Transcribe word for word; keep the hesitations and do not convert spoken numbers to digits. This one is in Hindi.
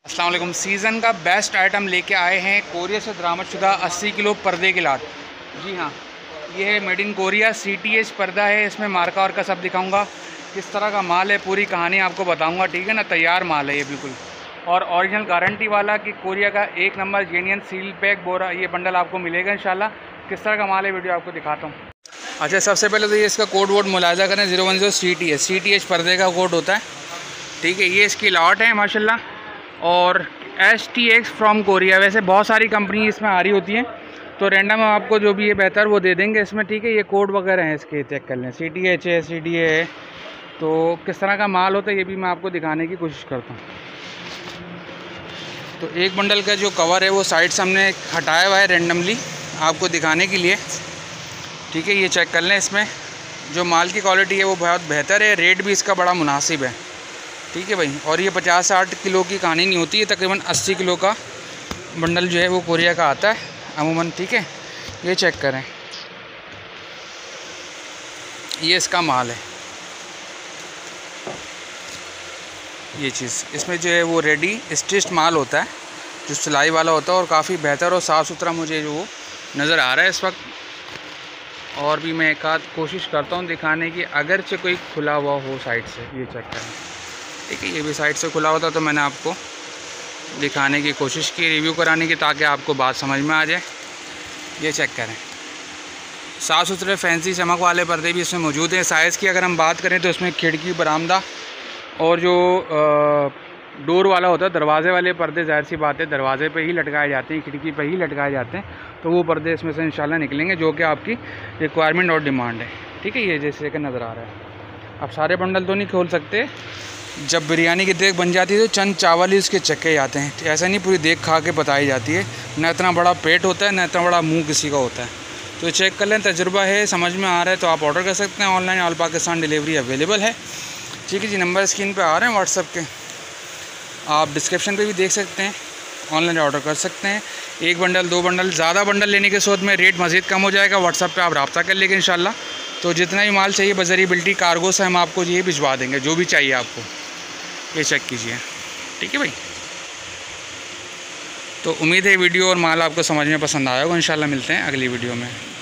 अस्सलाम वालेकुम। सीज़न का बेस्ट आइटम लेके आए हैं कोरिया से दरामदशुदा अस्सी किलो पर्दे के लाट। जी हाँ, ये है made in Korea C T H पर्दा है। इसमें मार्का और का सब दिखाऊंगा, किस तरह का माल है, पूरी कहानी आपको बताऊंगा। ठीक है ना, तैयार माल है ये बिल्कुल, और ओरिजिनल गारंटी वाला कि कोरिया का एक नंबर जेन्युइन सील पैक बोरा ये बंडल आपको मिलेगा इंशाल्लाह। किस तरह का माल है वीडियो आपको दिखाता हूँ। अच्छा, सबसे पहले तो ये इसका कोड वोड मुलाजा करें, zero one zero C T H C T H पर्दे का कोड होता है। ठीक है, ये इसकी लाट है माशाल्लाह, और S T X from Korea. वैसे बहुत सारी कंपनी इसमें आ रही होती हैं, तो रैंडम आपको जो भी ये बेहतर वो दे देंगे इसमें। ठीक है, ये कोड वगैरह हैं इसके, चेक कर लें। सी टी एच है, सी डी ए है, तो किस तरह का माल होता है ये भी मैं आपको दिखाने की कोशिश करता हूँ। तो एक बंडल का जो कवर है वो साइड से हमने हटाया हुआ है रैंडमली आपको दिखाने के लिए। ठीक है, ये चेक कर लें। इसमें जो माल की क्वालिटी है वो बहुत बेहतर है, रेट भी इसका बड़ा मुनासिब है। ठीक है भाई, और ये पचास साठ किलो की कहानी नहीं होती है, तकरीबन अस्सी किलो का बंडल जो है वो कोरिया का आता है अमूमन। ठीक है, ये चेक करें, ये इसका माल है। ये चीज़ इसमें जो है वो रेडी स्टिच्ड माल होता है, जो सिलाई वाला होता है, और काफ़ी बेहतर और साफ़ सुथरा मुझे जो वो नज़र आ रहा है इस वक्त। और भी मैं एक आध कोशिश करता हूँ दिखाने की, अगर से कोई खुला हुआ हो साइड से। ये चेक करें। ठीक है, ये भी साइड से खुला होता तो मैंने आपको दिखाने की कोशिश की, रिव्यू कराने की, ताकि आपको बात समझ में आ जाए। ये चेक करें, साफ़ सुथरे फैंसी चमक वाले पर्दे भी इसमें मौजूद हैं। साइज़ की अगर हम बात करें तो इसमें खिड़की, बरामदा और जो डोर वाला होता है, दरवाज़े वाले पर्दे, जाहिर सी बात है दरवाज़े पे ही लटकाए जाते हैं, खिड़की पे ही लटकाए जाते हैं, तो वो पर्दे इसमें से इंशाल्लाह निकलेंगे जो कि आपकी रिक्वायरमेंट और डिमांड है। ठीक है, ये जैसे कि नज़र आ रहा है। अब सारे बंडल तो नहीं खोल सकते, जब बिरयानी की देग बन जाती है तो चंद चावल ही उसके चक्के जाते हैं। ऐसा नहीं पूरी देग खा के बताई जाती है, न इतना बड़ा पेट होता है, न इतना बड़ा मुँह किसी का होता है। तो चेक कर लें, तजुर्बा है, समझ में आ रहा है तो आप ऑर्डर कर सकते हैं। Online all Pakistan delivery available है। ठीक है जी, नंबर स्क्रीन पे आ रहे हैं व्हाट्सएप के, आप डिस्क्रिप्शन पे भी देख सकते हैं, ऑनलाइन ऑर्डर कर सकते हैं। एक बंडल, दो बंडल, ज़्यादा बंडल लेने के सोच में रेट मज़ीद कम हो जाएगा। व्हाट्सएप पे आप रब्ता कर लेंगे इंशाल्लाह, तो जितना भी माल चाहिए बज़रिया कार्गो से हम आपको ये भिजवा देंगे, जो भी चाहिए आपको। ये चेक कीजिए। ठीक है भाई, तो उम्मीद है वीडियो और माल आपको समझ में पसंद आया होगा। इंशाल्लाह मिलते हैं अगली वीडियो में।